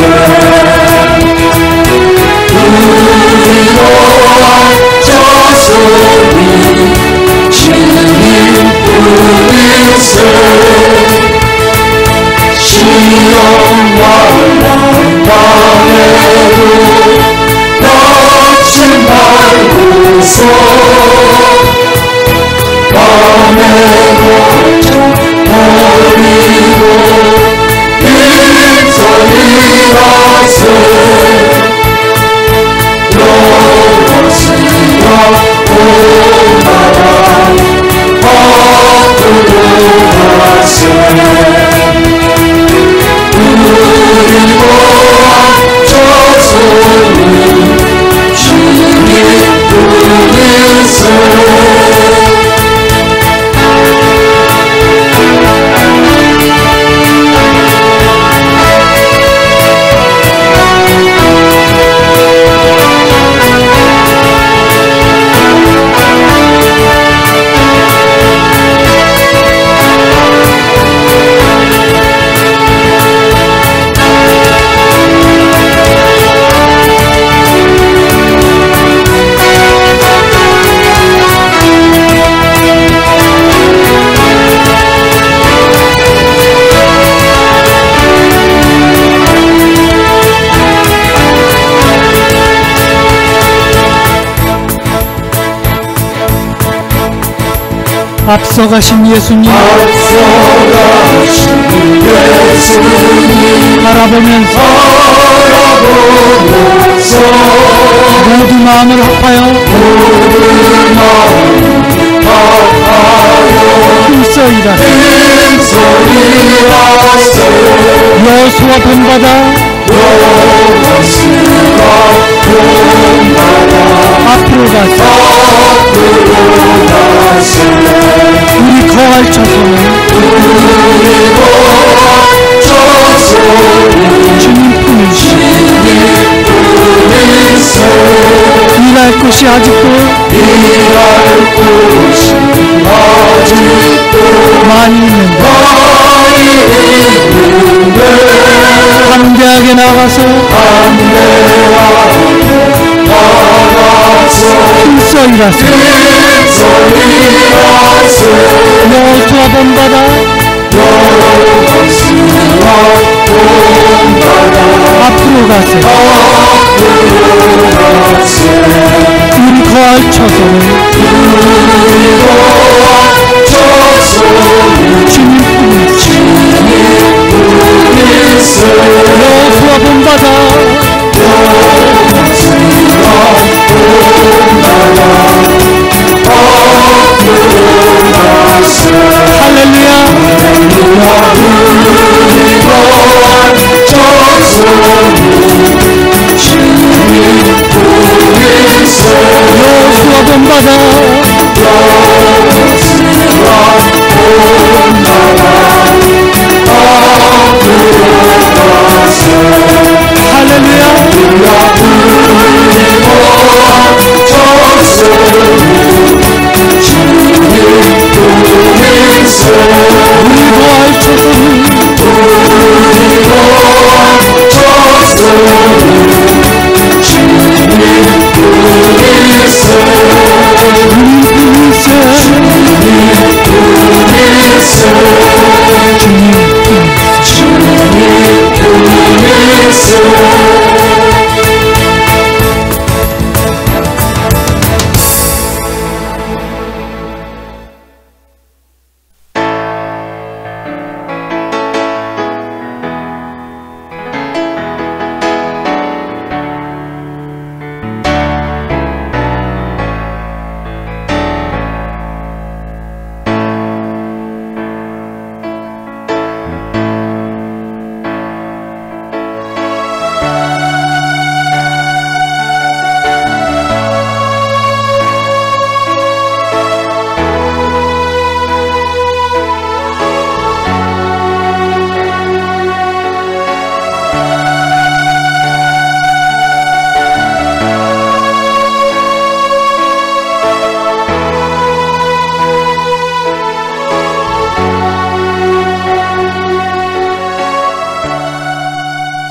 우리로 저소리 주님뿐이세 시험과 난방에도 놓지 말고서 밤에 걸쳐 버리고 일절이라세 여호와시여 오나라 앞으로 가세 우리와 저소리 주님뿐이세 앞서가신 예수님 바라보면서 모두 마음을 합하여 힘써이라 여호수아 본받아 앞으로 가세 우리 거할 처소는 주님뿐이시오 일할 곳이 아직도 많이 있는데 담대하게 나가서 힘써 일하세 여호수아 본받아 앞으로 가세 우리 거할 처소는 주님뿐이시오 여호수아 본받아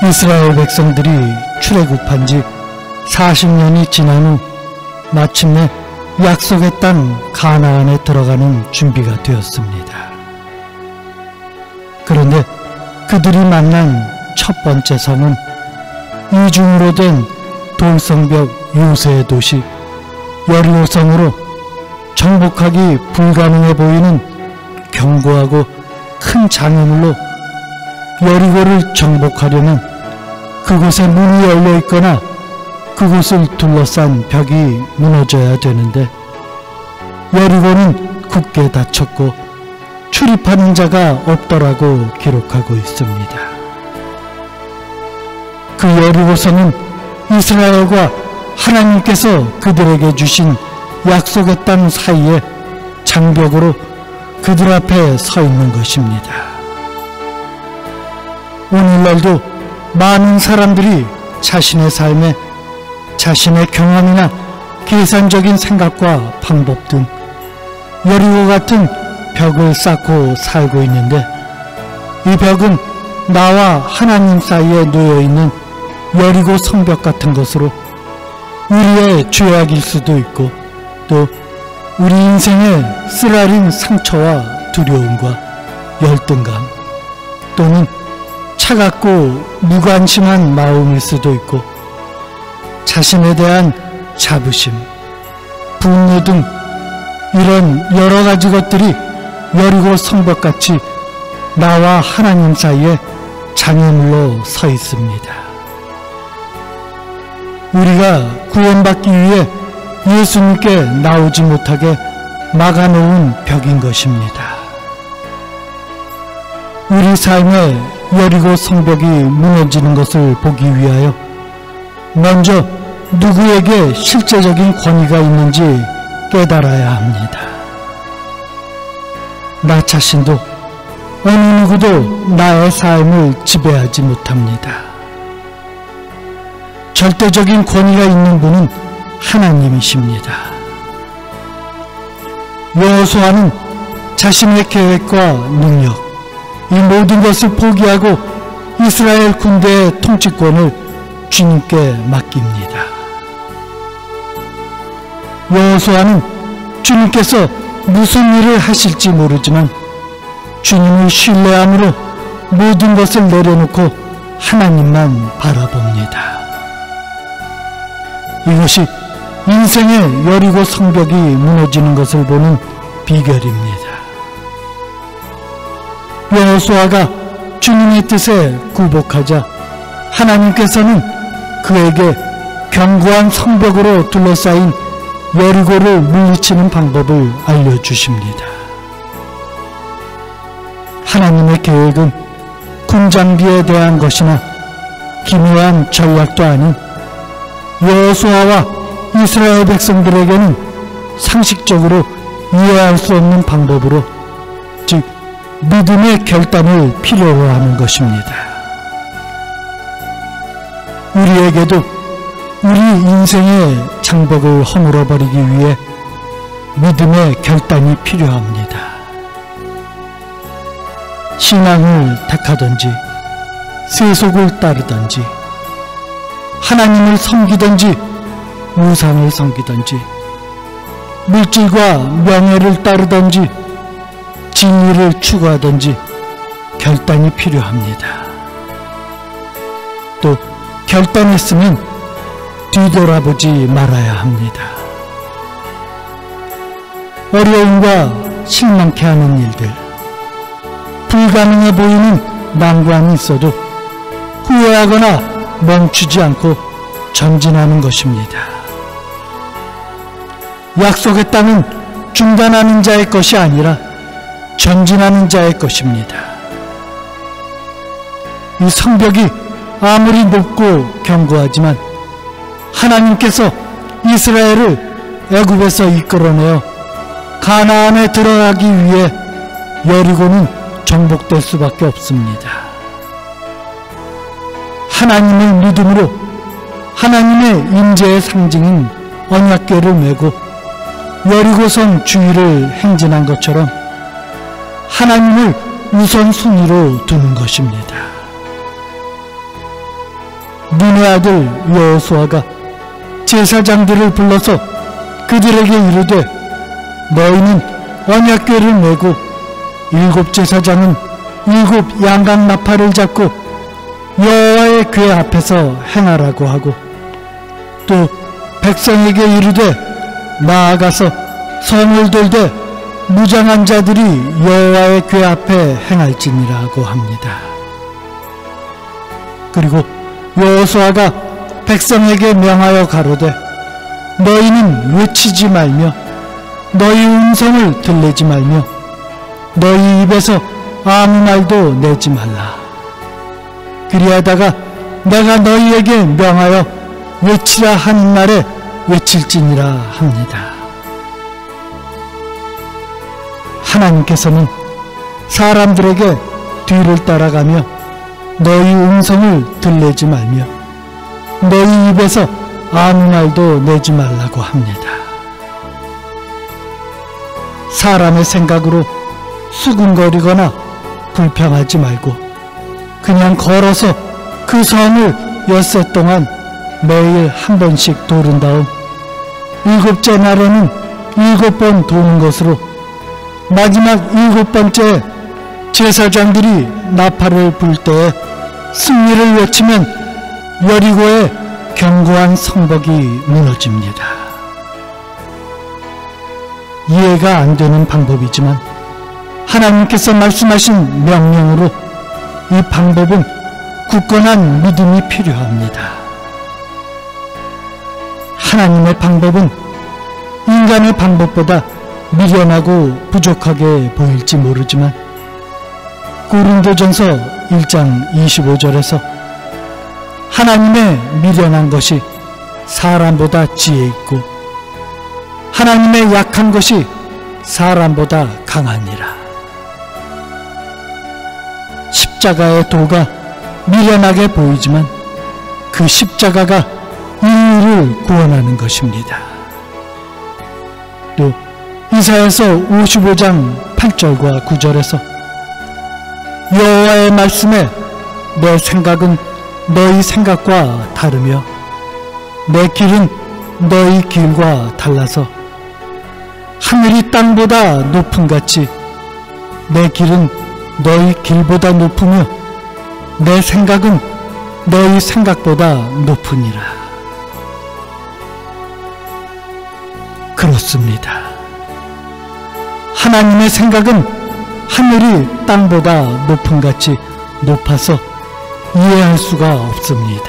이스라엘 백성들이 출애굽한 지 40년이 지난 후 마침내 약속의 땅 가나안에 들어가는 준비가 되었습니다. 그런데 그들이 만난 첫 번째 성은 이중으로 된 돌성벽 요새의 도시 여리고성으로 정복하기 불가능해 보이는 견고하고 큰 장애물로 여리고를 정복하려면 그곳에 문이 열려 있거나 그곳을 둘러싼 벽이 무너져야 되는데 여리고는 굳게 닫혔고 출입하는 자가 없더라고 기록하고 있습니다. 그 여리고성은 이스라엘과 하나님께서 그들에게 주신 약속의 땅 사이에 장벽으로 그들 앞에 서 있는 것입니다. 오늘날도 많은 사람들이 자신의 삶에 자신의 경험이나 계산적인 생각과 방법 등 여리고 같은 벽을 쌓고 살고 있는데 이 벽은 나와 하나님 사이에 놓여있는 여리고 성벽 같은 것으로 우리의 죄악일 수도 있고 또 우리 인생의 쓰라린 상처와 두려움과 열등감 또는 차갑고 무관심한 마음일 수도 있고 자신에 대한 자부심, 분노 등 이런 여러 가지 것들이 여리고 성벽같이 나와 하나님 사이에 장애물로 서 있습니다. 우리가 구원받기 위해 예수님께 나오지 못하게 막아놓은 벽인 것입니다. 우리 삶의 여리고 성벽이 무너지는 것을 보기 위하여 먼저 누구에게 실제적인 권위가 있는지 깨달아야 합니다. 나 자신도 어느 누구도 나의 삶을 지배하지 못합니다. 절대적인 권위가 있는 분은 하나님이십니다. 여호수아는 자신의 계획과 능력, 이 모든 것을 포기하고 이스라엘 군대의 통치권을 주님께 맡깁니다. 여호수아는 주님께서 무슨 일을 하실지 모르지만 주님을 신뢰함으로 모든 것을 내려놓고 하나님만 바라봅니다. 이것이 인생의 여리고 성벽이 무너지는 것을 보는 비결입니다. 여호수아가 주님의 뜻에 굴복하자 하나님께서는 그에게 견고한 성벽으로 둘러싸인 여리고를 물리치는 방법을 알려주십니다. 하나님의 계획은 군장비에 대한 것이나 기묘한 전략도 아닌 여호수아와 이스라엘 백성들에게는 상식적으로 이해할 수 없는 방법으로 즉 믿음의 결단을 필요로 하는 것입니다. 우리에게도 우리 인생의 장벽을 허물어버리기 위해 믿음의 결단이 필요합니다. 신앙을 택하든지 세속을 따르든지 하나님을 섬기든지 우상을 섬기든지 물질과 명예를 따르든지 진리를 추구하든지 결단이 필요합니다. 또 결단했으면 뒤돌아보지 말아야 합니다. 어려움과 실망케 하는 일들, 불가능해 보이는 난관이 있어도 후회하거나 멈추지 않고 전진하는 것입니다. 약속의 땅은 중단하는 자의 것이 아니라 전진하는 자의 것입니다. 이 성벽이 아무리 높고 견고하지만 하나님께서 이스라엘을 애굽에서 이끌어내어 가나안에 들어가기 위해 여리고는 정복될 수밖에 없습니다. 하나님을 믿음으로 하나님의 임재의 상징인 언약궤를 메고 여리고성 주위를 행진한 것처럼 하나님을 우선순위로 두는 것입니다. 눈의 아들 여호수아가 제사장들을 불러서 그들에게 이르되 너희는 언약궤를 메고 7 제사장은 7 양각 나팔을 잡고 여호와의 궤 앞에서 행하라고 하고 또 백성에게 이르되 나아가서 성을 돌되 무장한 자들이 여호와의 궤 앞에 행할지니라고 합니다. 그리고 여호수아가 백성에게 명하여 가로되 너희는 외치지 말며 너희 음성을 들리지 말며 너희 입에서 아무 말도 내지 말라. 그리하다가 내가 너희에게 명하여 외치라 하는 날에 외칠지니라 합니다. 하나님께서는 사람들에게 뒤를 따라가며 너희 음성을 들리지 말며 너희 입에서 아무 말도 내지 말라고 합니다. 사람의 생각으로 수군거리거나 불평하지 말고 그냥 걸어서 그 성을 엿새 동안 매일 한 번씩 도른 다음 7째 날에는 7번 도는 것으로 마지막 7번째 제사장들이 나팔을 불 때에 승리를 외치면 여리고의 견고한 성벽이 무너집니다. 이해가 안 되는 방법이지만 하나님께서 말씀하신 명령으로 이 방법은 굳건한 믿음이 필요합니다. 하나님의 방법은 인간의 방법보다 미련하고 부족하게 보일지 모르지만 고린도전서 1장 25절에서 하나님의 미련한 것이 사람보다 지혜 있고 하나님의 약한 것이 사람보다 강하니라. 십자가의 도가 미련하게 보이지만 그 십자가가 인류를 구원하는 것입니다. 또 이사야서 55장 8절과 9절에서 여호와의 말씀에 내 생각은 너희 생각과 다르며 내 길은 너희 길과 달라서 하늘이 땅보다 높음같이 내 길은 너희 길보다 높으며 내 생각은 너희 생각보다 높으니라. 그렇습니다. 하나님의 생각은 하늘이 땅보다 높음같이 높아서 이해할 수가 없습니다.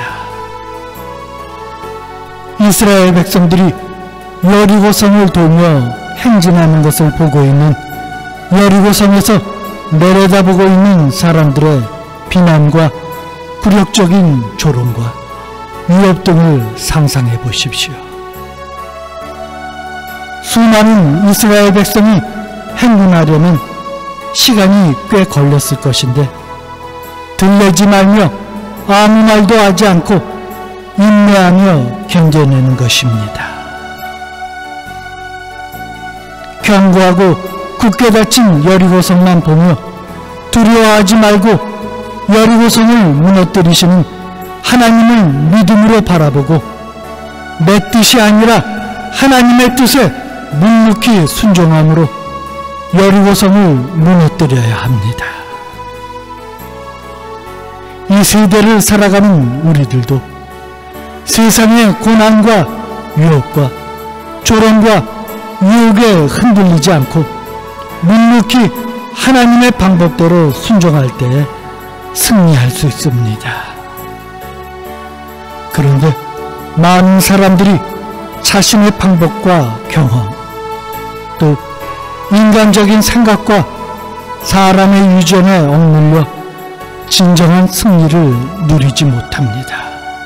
이스라엘 백성들이 여리고성을 돌며 행진하는 것을 보고 있는 여리고성에서 내려다보고 있는 사람들의 비난과 굴욕적인 조롱과 위협 등을 상상해 보십시오. 수많은 이스라엘 백성이 행군하려면 시간이 꽤 걸렸을 것인데 들레지 말며 아무 말도 하지 않고 인내하며 견뎌내는 것입니다. 견고하고 굳게 닫힌 여리고성만 보며 두려워하지 말고 여리고성을 무너뜨리시는 하나님을 믿음으로 바라보고 내 뜻이 아니라 하나님의 뜻에 묵묵히 순종함으로 여리고성을 무너뜨려야 합니다. 이 세대를 살아가는 우리들도 세상의 고난과 유혹과 조롱과 유혹에 흔들리지 않고 묵묵히 하나님의 방법대로 순종할 때에 승리할 수 있습니다. 그런데 많은 사람들이 자신의 방법과 경험, 또 인간적인 생각과 사람의 유전에 억눌려 진정한 승리를 누리지 못합니다.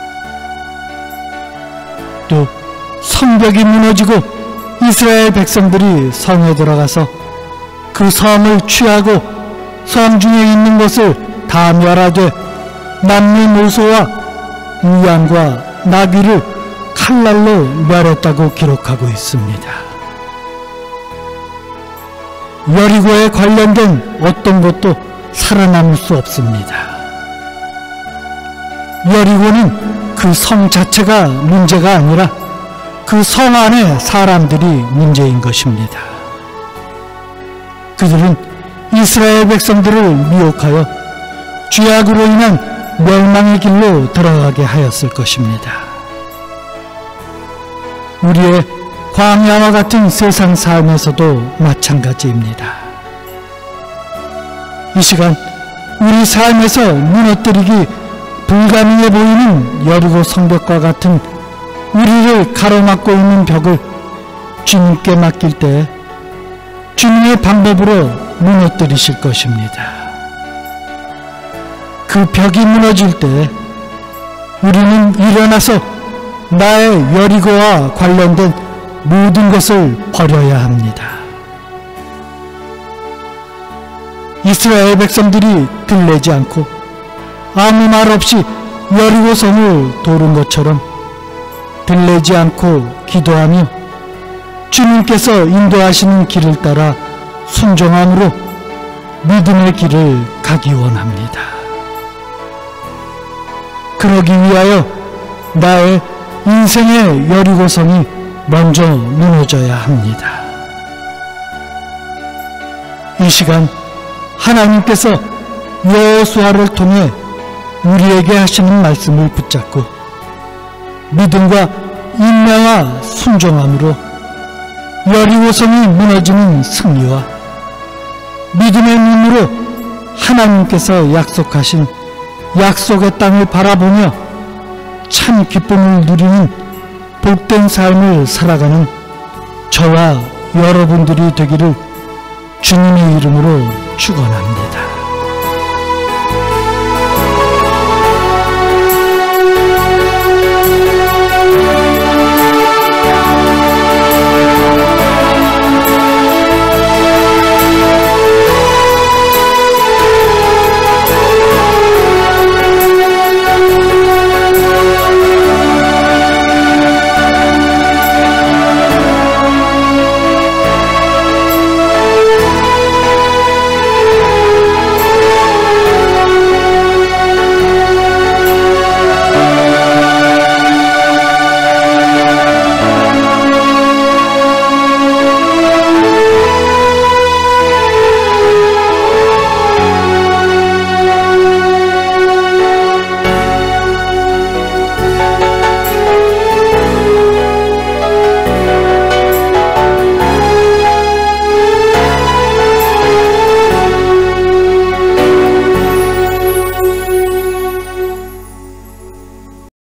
또 성벽이 무너지고 이스라엘 백성들이 성에 들어가서 그 성을 취하고 성 중에 있는 것을 다 멸하되 남녀노소와 우양과 나귀를 칼날로 멸했다고 기록하고 있습니다. 여리고에 관련된 어떤 것도 살아남을 수 없습니다. 여리고는 그 성 자체가 문제가 아니라 그 성 안의 사람들이 문제인 것입니다. 그들은 이스라엘 백성들을 미혹하여 죄악으로 인한 멸망의 길로 들어가게 하였을 것입니다. 우리의 광야와 같은 세상 삶에서도 마찬가지입니다. 이 시간 우리 삶에서 무너뜨리기 불가능해 보이는 여리고 성벽과 같은 우리를 가로막고 있는 벽을 주님께 맡길 때 주님의 방법으로 무너뜨리실 것입니다. 그 벽이 무너질 때 우리는 일어나서 나의 여리고와 관련된 모든 것을 버려야 합니다. 이스라엘 백성들이 들레지 않고 아무 말 없이 여리고 성을 도른 것처럼 들레지 않고 기도하며 주님께서 인도하시는 길을 따라 순종함으로 믿음의 길을 가기 원합니다. 그러기 위하여 나의 인생의 여리고성이 먼저 무너져야 합니다. 이 시간 하나님께서 여호수아를 통해 우리에게 하시는 말씀을 붙잡고 믿음과 인내와 순종함으로 여리고성이 무너지는 승리와 믿음의 눈으로 하나님께서 약속하신 약속의 땅을 바라보며 참 기쁨을 누리는 복된 삶을 살아가는 저와 여러분들이 되기를 주님의 이름으로 축원합니다.